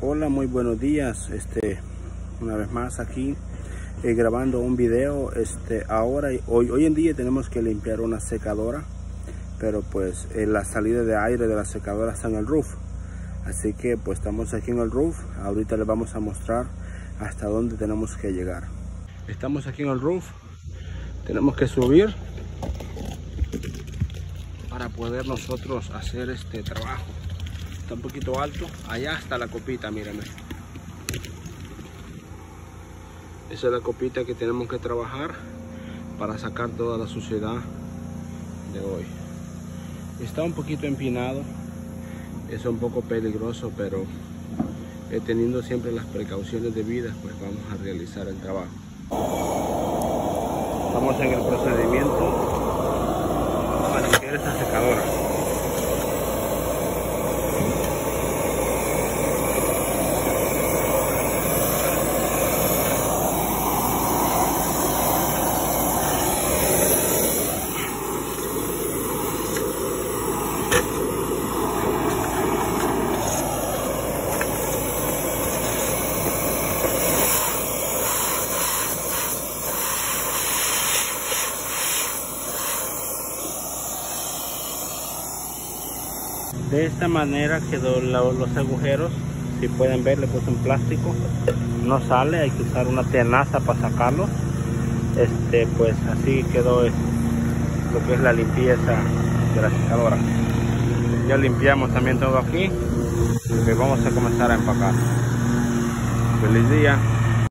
Hola, muy buenos días. Una vez más aquí grabando un video. Hoy en día tenemos que limpiar una secadora, pero pues la salida de aire de la secadora está en el roof, así que pues estamos aquí en el roof. Ahorita les vamos a mostrar hasta dónde tenemos que llegar. Estamos aquí en el roof, tenemos que subir para poder nosotros hacer este trabajo. Está un poquito alto, allá está la copita, mírenme. Esa es la copita que tenemos que trabajar para sacar toda la suciedad de hoy. Está un poquito empinado, es un poco peligroso, pero teniendo siempre las precauciones debidas, pues vamos a realizar el trabajo. Estamos en el procedimiento para limpiar esta secadora. De esta manera quedó los agujeros. Si pueden ver, le puse un plástico, no sale, hay que usar una tenaza para sacarlo. Pues así quedó lo que es la limpieza de la secadora. Ya limpiamos también todo aquí y vamos a comenzar a empacar. Feliz día.